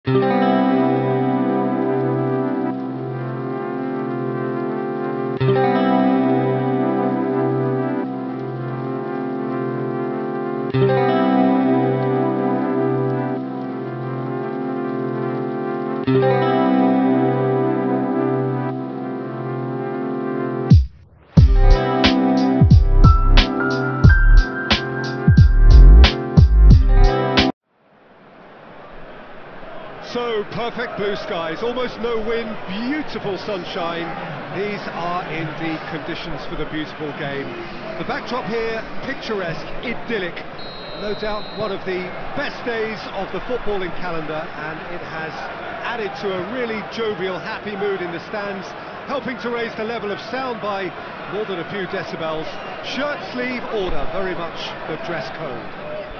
So, perfect blue skies, almost no wind, beautiful sunshine. These are indeed conditions for the beautiful game. The backdrop here, picturesque, idyllic. No doubt one of the best days of the footballing calendar, and it has added to a really jovial, happy mood in the stands, helping to raise the level of sound by more than a few decibels. Shirt sleeve order, very much the dress code.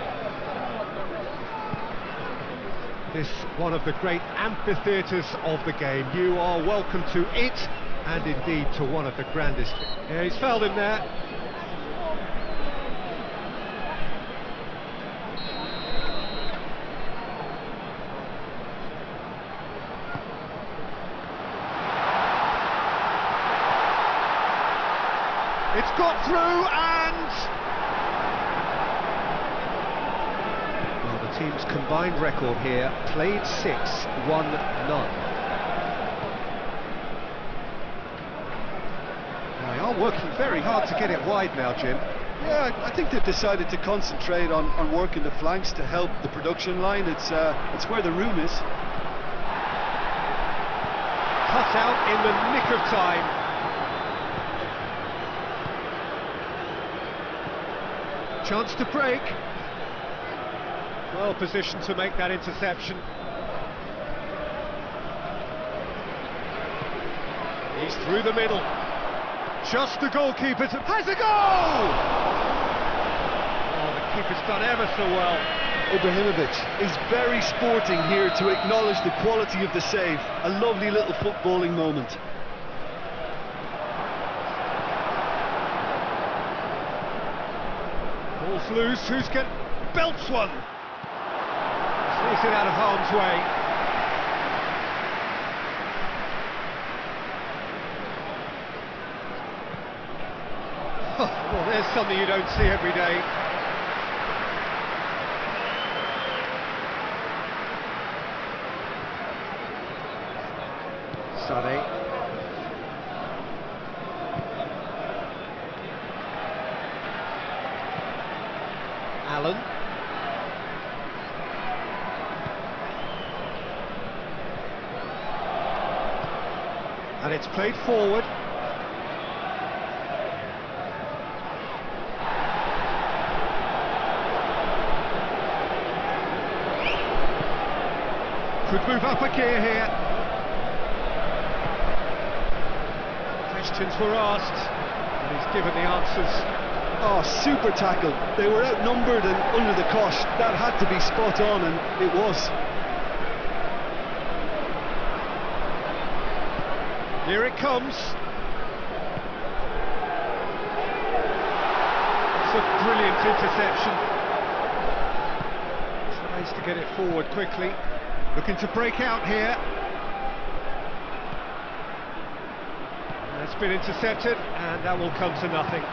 This one of the great amphitheatres of the game. You are welcome to it, and indeed to one of the grandest. Yeah, he's fouled him there. It's got through, and team's combined record here, played 6, won none. They are working very hard to get it wide now, Jim. Yeah, I think they've decided to concentrate on working the flanks to help the production line. It's where the room is. Cut out in the nick of time. Chance to break. Well positioned to make that interception. He's through the middle. Just the goalkeeper has a goal! Oh, the keeper's done ever so well. Ibrahimovic is very sporting here to acknowledge the quality of the save. A lovely little footballing moment. Ball's loose, belts one! Sneaks it out of harm's way. Well, there's something you don't see every day. Sané. Allen. And it's played forward. Could move up a gear here. Questions were asked, and he's given the answers. Oh, super tackle. They were outnumbered and under the cosh. That had to be spot on, and it was. Here it comes. It's a brilliant interception. Tries to get it forward quickly. Looking to break out here. And it's been intercepted, and that will come to nothing.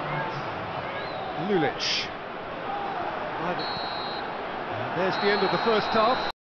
Lulic. And there's the end of the first half.